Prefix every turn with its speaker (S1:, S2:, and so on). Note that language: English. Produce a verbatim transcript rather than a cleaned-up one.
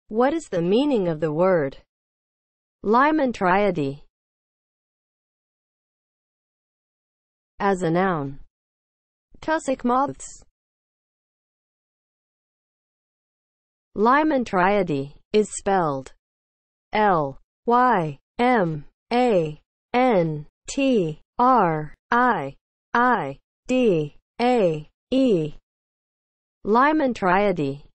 S1: What is the meaning of the word LYMANTRIIDAE as a noun? Tussock moths. LYMANTRIIDAE is spelled L Y M A N T R I I D A E. LYMANTRIIDAE